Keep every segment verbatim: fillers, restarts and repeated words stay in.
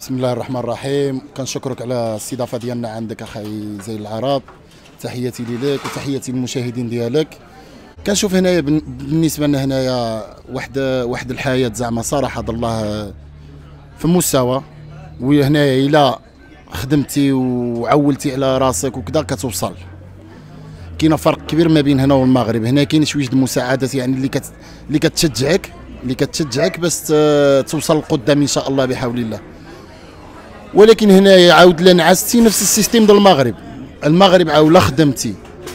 بسم الله الرحمن الرحيم. كنشكرك على الاستضافه ديالنا عندك اخي زين العرب. تحياتي ليك وتحياتي للمشاهدين ديالك. كنشوف هنايا بالنسبه لنا هنايا واحد واحد الحياه زعما صراحه الله في المستوى، وهنايا الا خدمتي وعولتي على راسك وكذا كتوصل. كاين فرق كبير ما بين هنا والمغرب. هنا كاين شويه المساعدات يعني اللي كت اللي كتشجعك اللي كتشجعك باش توصل لقدام ان شاء الله بحول الله. ولكن هنايا عاود لا نعستي نفس السيستيم ديال المغرب. المغرب عاود لا خدمتي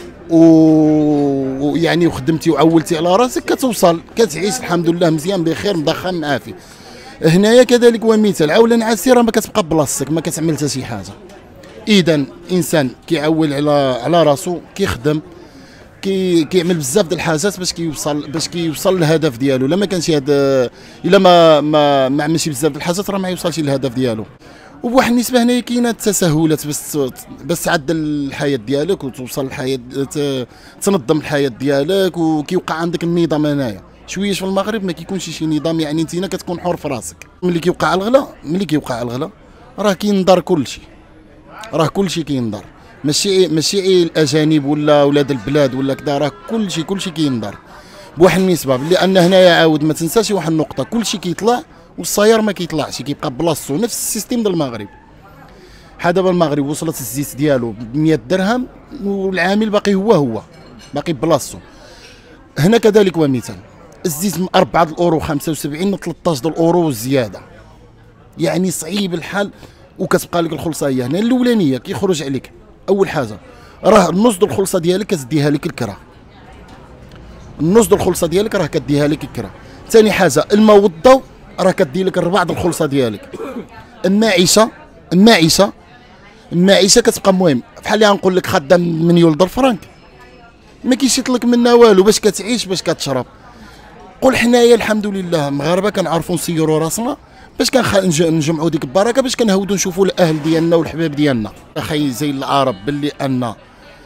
ويعني وخدمتي وعولتي على راسك كتوصل كتعيش الحمد لله مزيان بخير مضخم معافي. هنايا كذلك ومثال عاود لا نعستي راه ما كتبقى بلاصتك، ما كتعمل حتى شي حاجه. اذا انسان كيعول على على راسو كيخدم كي كيعمل بزاف د الحاجات باش كيوصل باش كيوصل للهدف ديالو. الا ما كانش هذا الا ما ما ما عملش بزاف د الحاجات راه ما يوصلش للهدف ديالو. وبواحد النسبه هنايا كاينه التساهلات باش باش تعدل الحياه ديالك وتوصل الحياه تنظم الحياه ديالك، وكيوقع عندك النظام. هنايا شويه في المغرب ما كيكونش شي نظام، يعني انت كتكون حر في راسك. ملي كيوقع الغلا ملي كيوقع الغلا راه كينضر كلشي، راه كلشي كينضر، ماشي ماشي الاجانب ولا ولاد البلاد ولا كذا، راه كلشي كلشي كينضر بواحد النسبه. لان هنايا عاود ما تنساش واحد النقطه، كلشي كيطلع والسيار ما كيطلعش، كيبقى بلاصتو نفس السيستيم ديال المغرب. بحال دابا المغرب وصلت الزيت ديالو ب مية درهم والعامل باقي هو هو باقي بلاصتو. هنا كذلك ومثال الزيت من أربعة الاورو خمسة وسبعين ل ثلاثطاش د الاورو وزياده، يعني صعيب الحال. وكتبقى لك الخلصه هي هنا الاولانيه كيخرج عليك. اول حاجه راه النص د الخلصه ديالك كتديها لك الكرا، النص د الخلصه ديالك راه كديها لك الكرا. ثاني حاجه الماء والضوء راه كدير لك الربع د الخلصه ديالك. المعيشه المعيشه المعيشه كتبقى مهم. بحال اللي غنقول لك خدام من يولد الفرنك ما كيشيط لك منها والو باش كتعيش باش كتشرب. قول حنايا الحمد لله مغاربه كنعرفوا نسيروا راسنا باش كنجمعوا ديك البركه باش كنهودوا نشوفوا الاهل ديالنا والحباب ديالنا. اخي زي العرب باللي ان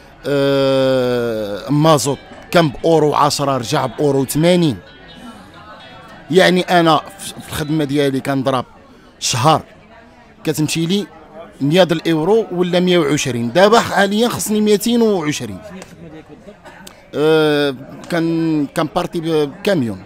آه مازوت كان باورو عشرة رجع باورو ثمانين. يعني انا في الخدمه ديالي كنضرب شهر كتمشي لي مية د الاورو ولا مية وعشرين. دابا حاليا خصني ميتين وعشرين. أه كان كان بارتي بكاميون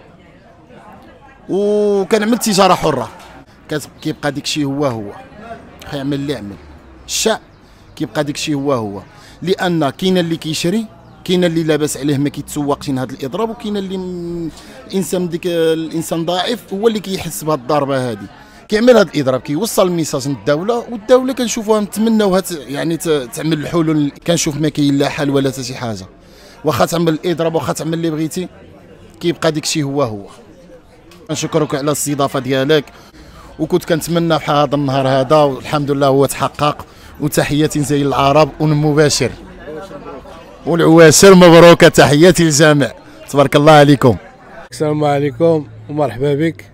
وكنعمل تجاره حره. كيبقى ديك الشيء هو هو، خيعمل اللي عمل الشعب كيبقى ديك الشيء هو هو. لان كاين اللي كيشري، كاين اللي لاباس عليه ما كيتسوقش من هذا الاضراب، وكاين اللي الانسان ديك الانسان ضعيف هو اللي كيحس بهذه الضربه هذه كيعمل هذا الاضراب، كيوصل الميساج للدوله، والدوله كنشوفوها نتمناوها يعني تعمل الحلول. كنشوف ما كاين لا حل ولا حتى شي حاجه. واخا تعمل الاضراب واخا تعمل اللي بغيتي كيبقى ديك الشيء هو هو. نشكرك على الاستضافه ديالك، وكنت كنتمنى بحال هذا النهار هذا والحمد لله هو تحقق. وتحياتي زي العرب والمباشر والعواشر مبروكه. تحياتي للجميع، تبارك الله عليكم. السلام عليكم ومرحبا بك.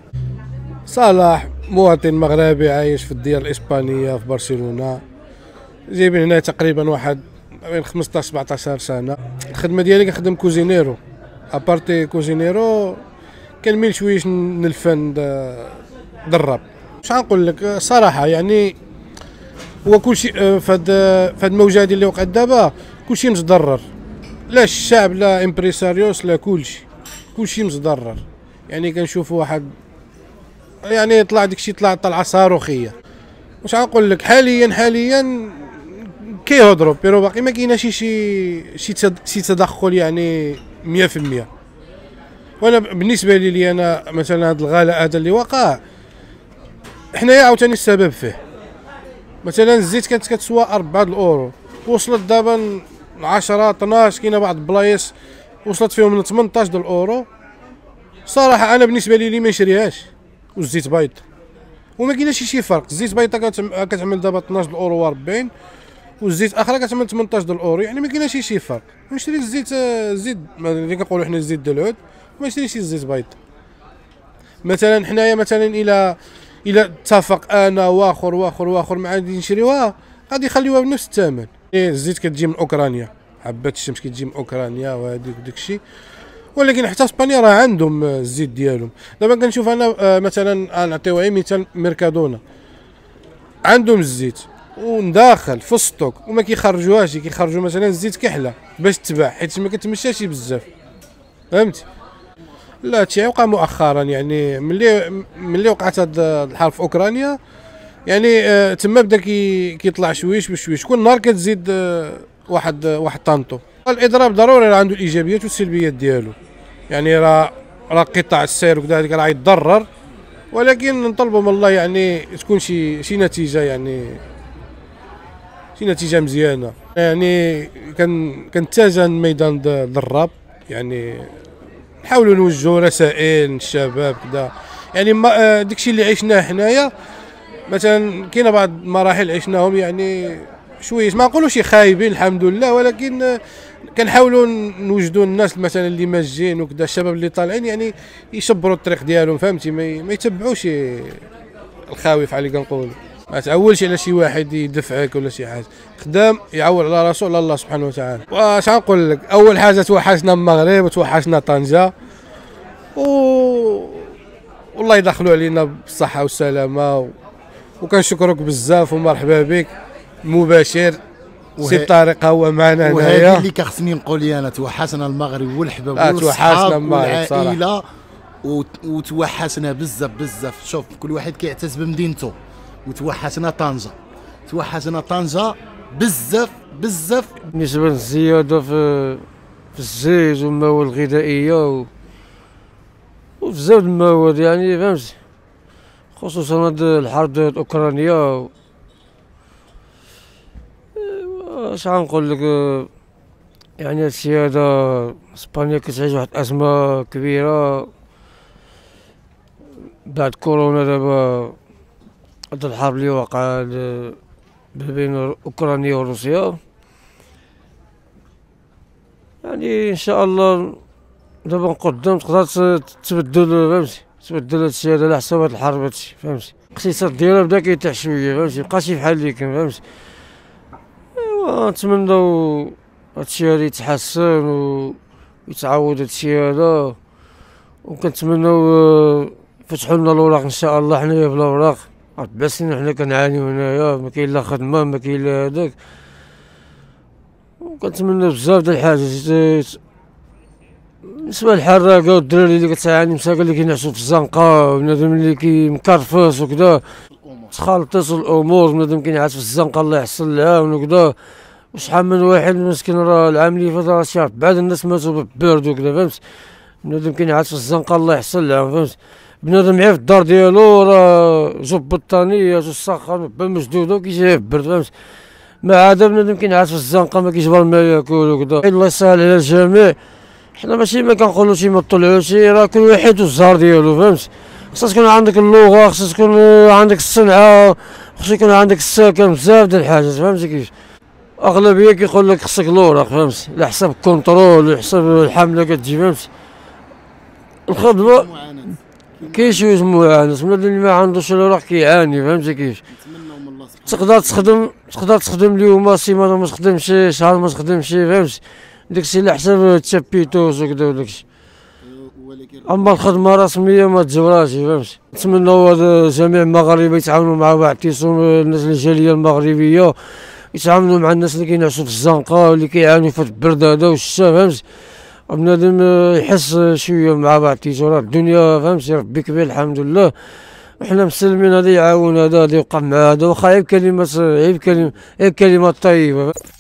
صلاح مواطن مغربي عايش في الديار الاسبانيه في برشلونه. جايبين هنا تقريبا واحد بين خمسطاش سبعطاش سنه. الخدمه ديالي كنخدم كوزينيرو، ابارتي كوزينيرو كنميل شويه للفن درب. واش غنقول لك صراحه، يعني هو كلشي فهاد فهاد الموجه اللي وقعت دابا كلشي متضرر، لا الشعب لا امبريساريوس لا كلشي كلشي متضرر. يعني كنشوفوا واحد يعني طلع داكشي طلع طلعه صاروخيه. واش غنقول لك حاليا حاليا كيهضروا بيرو باقي ما كايناش شي شي شي تدخل يعني مية في المية. وانا بالنسبه لي لي انا مثلا هذا الغلاء هذا اللي وقع حنايا عاوتاني السبب فيه. مثلا الزيت كانت كتسوى أربعة الاورو وصلت دابا عشرة اثناش، كاينه بعض البلايص وصلت فيهم من ثمنطاش د الاورو. صراحه انا بالنسبه لي لي ما نشريهاش. والزيت بايط وما كايناش شي فرق. الزيت بايطه كتعمل دابا اثناش الاورو وأربعين، والزيت اخرى كتعمل ثمنطاش د الاورو، يعني ما كايناش شي فرق. نشري الزيت الزيت اللي كنقولوا حنا الزيت د العود، ما نشريش الزيت بايط. مثلا حنايا مثلا الى الى اتفق انا واخر واخر واخر ما غادي نشريوها غادي يخليوها بنفس الثمن. الزيت كتجي من اوكرانيا، حبات الشمس كتجي من اوكرانيا وهذيك وداك الشيء. ولكن حتى اسبانيا راه عندهم الزيت ديالهم. دابا كنشوف انا مثلا نعطيو غير مثال ميركادونا. عندهم الزيت ونداخل في السطوك وما كيخرجوهاش، كيخرجوا مثلا الزيت كحله باش تباع حيت ما كتمشاش بزاف، فهمتي. لا هادشي وقع مؤخرا، يعني ملي ملي وقعت هاد الحرب في اوكرانيا، يعني آه تما بدا كي كيطلع شويش بشويش، كل نهار كتزيد آه واحد آه واحد طنطو. الاضراب ضروري راه عنده الايجابيات والسلبيات ديالو، يعني راه راه قطاع السير وكذا هذيك راه يتضرر، ولكن نطلبوا من الله يعني تكون شي شي نتيجه، يعني شي نتيجه مزيانه. يعني كان كنتجه ميدان ضراب، يعني نحاولوا نوجهوا رسائل للشباب كذا، يعني ما داكشي اللي عشناه حنايا مثلا كاينه بعض المراحل عشناهم يعني شويه ما نقولوش خايبين الحمد لله، ولكن كنحاولوا نوجدوا الناس مثلا اللي ماجين وكذا، الشباب اللي طالعين يعني يشبروا الطريق ديالهم، فهمتي، ما يتبعوش الخاوي على اللي كنقولوا. ما تعولش على شي واحد يدفعك ولا شي حاجه، خدام يعول على راسو على الله سبحانه وتعالى. واش غنقول لك، اول حاجه توحشنا المغرب وتوحشنا طنجه، و والله يدخلوا علينا بالصحه والسلامه، و... وكنشكرك بزاف ومرحبا بك مباشر. وه... سي طارق هو معنا هنايا، وهذه اللي كخصني نقول لي انا توحشنا المغرب والحباب والصحاب والعائله، وتوحشنا بزاف بزاف. شوف كل واحد كيعتز بمدينته، وتوحشنا طنجه، توحشنا طنجه بزاف بزاف. بالنسبه للزياده في في الزيت والمواد الغذائيه و... وبزاف المواد، يعني فهمتي، خصوصا هاد الحرب الاوكرانيه. اش غنقول لك، يعني هادشي هذا اسبانيا كتعيش واحد الازمه كبيره بعد كورونا. دابا هاد الحرب اللي وقع بين اوكرانيا وروسيا، يعني ان شاء الله دابا قدام تقدر تبدل، فهمتي، تبدل هادشي هذا على حساب هاد الحرب هادشي، فهمتي. الاقتصاد ديالها بدا كيتيح شويه، فهمتي، مبقاش بحال اللي كان، فهمتي. ايوا نتمناو هادشي هذا يتحسن ويتعاود هادشي هذا، وكنتمناو فتحوا لنا الاوراق ان شاء الله. حنايا بلا اوراق اربع سنين حنا كنعانيو هنايا، ما كاين لا خدمه ما كاين لا هذاك، وكنتمنى بزاف د الحاجات. بالنسبه للحراقه والدراري اللي كتعاني مساكن اللي كينعسوا في الزنقه، وبنادم اللي كيمكرفس وكذا، تخالطات الامور، بنادم كينعس في الزنقه الله يحسن العون وكذا. وشحال من واحد مسكين راه العام اللي فات راه شي بعض الناس ماتوا بالبرد وكذا، فهمت. بنادم كينعس في الزنقه الله يحسن العون، فهمت. بنادم عارف الدار ديالو راه جوب بطانيات والسخان مشدوده وكيجي بالبرد، فهمت. ما عاد بنادم كينعس في الزنقه ما كيجبر ما ياكل وكذا. الله يسهل على الجميع. حنا ماشي ما كنقولوش ما طلعوش، راه كل واحد والزهر ديالو، فهمت. خصها تكون عندك اللغه، خصها تكون عندك الصنعه، خصها يكون عندك السكن، بزاف د الحاجات، فهمتي كيف. اغلبيه كيقول لك خصك الاوراق، فهمت، على حساب الكونترول على حساب الحمله كتجي، فهمت. الخدمه كاين شويه معاناه، بنادم اللي ما عندوش الاوراق كيعاني، فهمتي كيف. تقدر تخدم تقدر تخدم اليوم سيمانه ما تخدمش، شهر ما تخدمش، فهمت. داكشي على حساب تشابيتوس وكذا وداكشي. اما الخدمه رسميه ما تجبرهاش، فهمت. نتمنوا هاد جميع المغاربه يتعاونوا مع بعض، اعتصام الناس الجاليه المغربيه يتعاملوا مع الناس اللي كينعسوا في الزنقه واللي كيعانوا في البرد هذا والشتا، فهمت. بنادم يحس شويه مع بعض، تيجرى الدنيا، فهمتي، ربي كبير الحمد لله. وحنا مسلمين، هذا يعاون هذا، هذا يوقع مع هذا، واخا غير كلمات غير كلمه غير كلمات طيبه.